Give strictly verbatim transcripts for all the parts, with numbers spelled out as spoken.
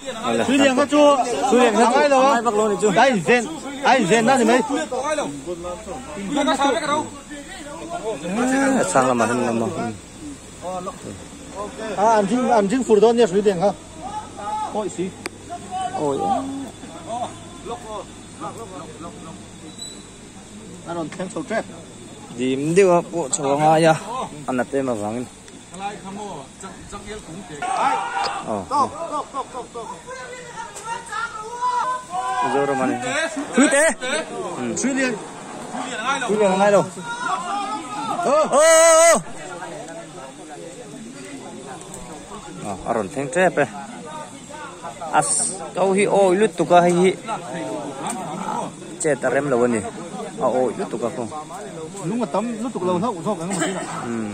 水莲个猪，水莲个猪，hai bạc luôn này chú. Ai rèn, ai rèn đó thì mấy. Sang làm mà hình làm mà. À, anh chính anh chính phủ đó nha水莲哈. Ôi xí. Ôi. Anh còn thêm sầu trép. Dìm điệu bộ chỗ hoa ya. Anh đặt tên mà vắng. Ờ. Rồi mà này. Suy tế. Suy liền. Suy liền là ngay đâu. Ơ ơ ơ. Ờ, aron theng trep e. As kau hi oi lut tuka hi. Che tarem lo ni. A oi lut tuka ko. Lúc mà tắm lut tuka lo thau thau cái mà. Ừ.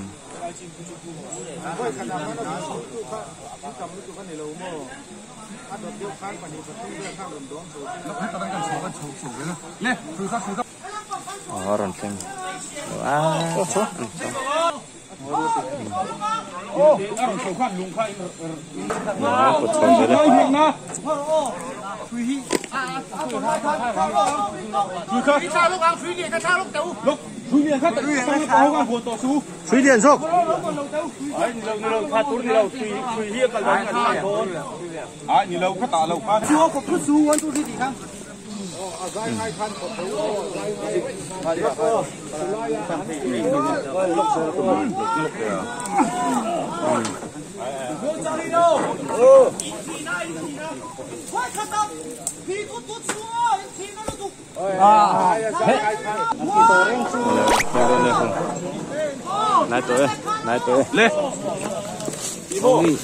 Ờ, rồi xem. À, ô, ăn sầu khoan lùng khai. Nó có tròn thế đấy. Suy điện sốc. À, nhiều lâu khát tạ lâu khát. Chưa có cứ su ăn tôi đi thì không. À, này tôi, này tôi, lên. Ôi,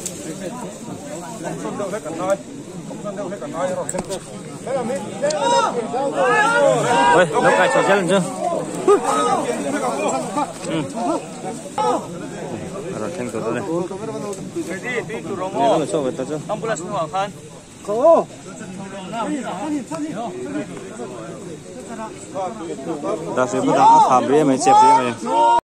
lúc này cho chân chưa? Rồi thanh cầu đây. Nếu mà cho về tao chưa? Ambulance nó khăn. Có. Ta sẽ bắt đầu làm bia mày chẹp bia mày.